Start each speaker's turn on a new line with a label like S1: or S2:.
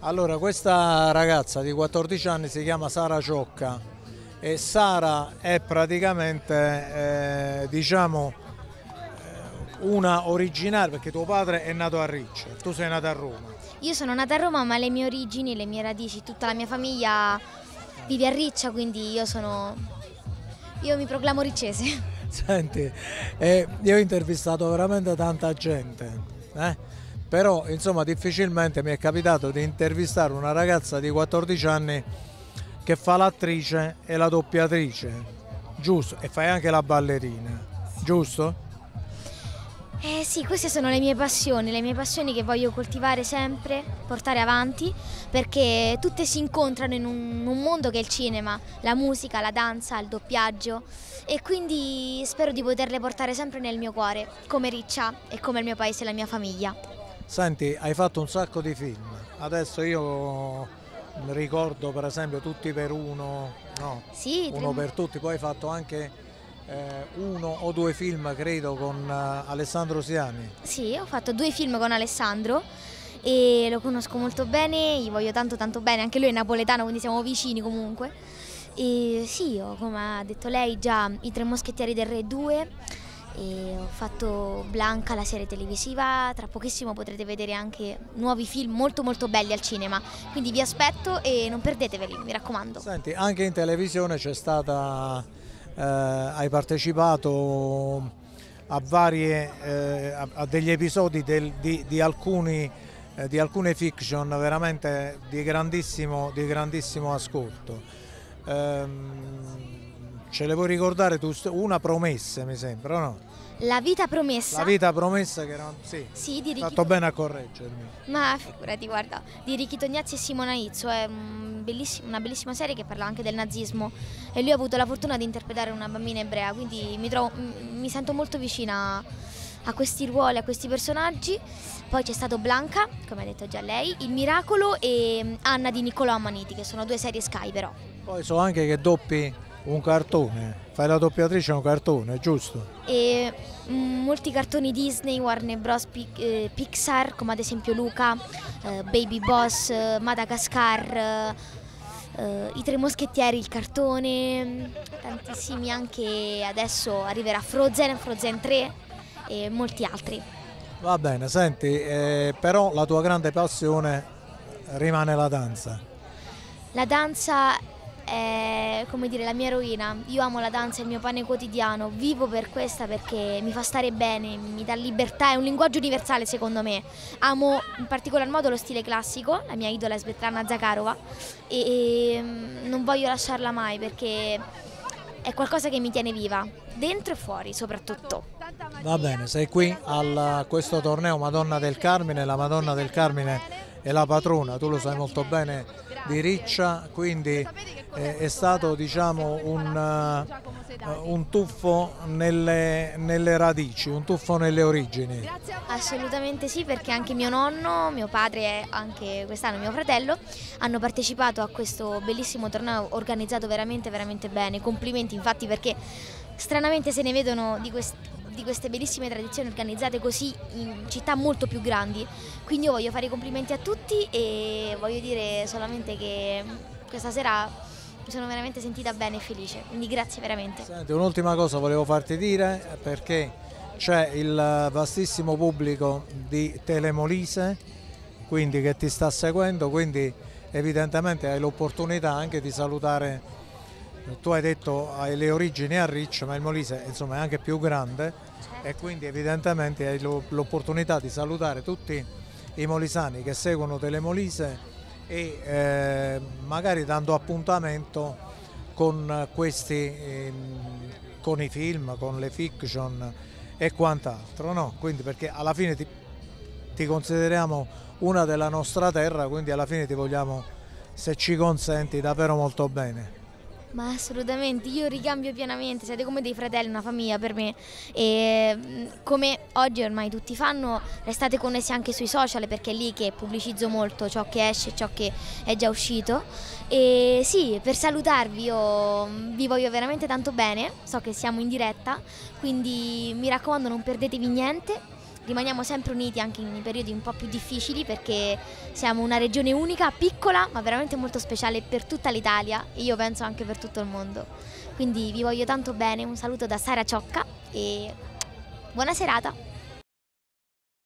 S1: Allora, questa ragazza di 14 anni si chiama Sara Ciocca e Sara è praticamente, diciamo, una originaria perché tuo padre è nato a Riccia, tu sei nata a Roma.
S2: Io sono nata a Roma, ma le mie origini, le mie radici, tutta la mia famiglia vive a Riccia, quindi io mi proclamo riccese.
S1: Senti, io ho intervistato veramente tanta gente, però insomma difficilmente mi è capitato di intervistare una ragazza di 14 anni che fa l'attrice e la doppiatrice, giusto? E fai anche la ballerina, giusto?
S2: Sì, queste sono le mie passioni che voglio coltivare sempre, portare avanti, perché tutte si incontrano in un mondo che è il cinema, la musica, la danza, il doppiaggio, e quindi spero di poterle portare sempre nel mio cuore, come Riccia e come il mio paese e la mia famiglia.
S1: Senti, hai fatto un sacco di film, adesso io ricordo per esempio Tutti per uno, no?
S2: Sì,
S1: Uno per tutti, poi hai fatto anche uno o due film credo con Alessandro Siani.
S2: sì, ho fatto 2 film con Alessandro e lo conosco molto bene, gli voglio tanto tanto bene, anche lui è napoletano, quindi siamo vicini comunque. E sì, come ha detto lei, già I Tre Moschettieri del Re 2, e ho fatto Blanca, la serie televisiva. Tra pochissimo potrete vedere anche nuovi film molto molto belli al cinema, quindi vi aspetto e non perdeteveli, mi raccomando.
S1: Senti, anche in televisione c'è stata, hai partecipato a a degli episodi di alcune fiction veramente di grandissimo ascolto. Ce le vuoi ricordare tu? Una promessa mi sembra, no?
S2: La vita promessa.
S1: La vita promessa che era... Sì,
S2: Sì, di Ricky.
S1: fatto bene a correggermi.
S2: Ma figurati, guarda, di Ricky Tognazzi e Simona Izzo, è una bellissima serie che parla anche del nazismo e lui ha avuto la fortuna di interpretare una bambina ebrea, quindi mi sento molto vicina a questi ruoli, a questi personaggi. Poi c'è stato Blanca, come ha detto già lei, Il Miracolo e Anna di Niccolò Ammaniti, che sono 2 serie Sky però.
S1: Poi so anche che doppi un cartone, fai la doppiatrice a un cartone, giusto?
S2: E molti cartoni Disney, Warner Bros, Pixar, come ad esempio Luca, Baby Boss, Madagascar, I Tre Moschettieri, il cartone, tantissimi, anche adesso arriverà Frozen, Frozen 3 e molti altri.
S1: Va bene, senti, però la tua grande passione rimane la danza.
S2: La danza è, come dire, la mia eroina. Io amo la danza, è il mio pane quotidiano, vivo per questa perché mi fa stare bene, mi dà libertà, è un linguaggio universale secondo me. Amo in particolar modo lo stile classico, la mia idola è Svetlana Zakharova e non voglio lasciarla mai perché è qualcosa che mi tiene viva, dentro e fuori soprattutto.
S1: Va bene, sei qui a questo torneo Madonna del Carmine, la Madonna del Carmine è la patrona, tu lo sai molto bene, di Riccia, quindi è stato diciamo un tuffo nelle radici, un tuffo nelle origini.
S2: Assolutamente sì, perché anche mio nonno, mio padre e anche quest'anno mio fratello hanno partecipato a questo bellissimo torneo organizzato veramente veramente bene. Complimenti infatti, perché stranamente se ne vedono di queste bellissime tradizioni organizzate così in città molto più grandi, quindi io voglio fare i complimenti a tutti e voglio dire solamente che questa sera mi sono veramente sentita bene e felice, quindi grazie veramente.
S1: Senti, un'ultima cosa volevo farti dire, perché c'è il vastissimo pubblico di Telemolise, quindi che ti sta seguendo, quindi evidentemente hai l'opportunità anche di salutare. Tu hai detto hai le origini a Riccia, ma il Molise insomma è anche più grande, certo. E quindi evidentemente hai l'opportunità di salutare tutti i molisani che seguono Telemolise e magari dando appuntamento con con i film, con le fiction e quant'altro, no? Quindi perché alla fine ti consideriamo una della nostra terra, quindi alla fine ti vogliamo, se ci consenti, davvero molto bene.
S2: Ma assolutamente, io ricambio pienamente, siete come dei fratelli, una famiglia per me e come oggi ormai tutti fanno, restate connessi anche sui social perché è lì che pubblicizzo molto ciò che esce, ciò che è già uscito e sì, per salutarvi io vi voglio veramente tanto bene, so che siamo in diretta, quindi mi raccomando non perdetevi niente rimaniamo sempre uniti anche in periodi un po' più difficili, perché siamo una regione unica, piccola, ma veramente molto speciale per tutta l'Italia e io penso anche per tutto il mondo. Quindi vi voglio tanto bene, un saluto da Sara Ciocca e buona serata!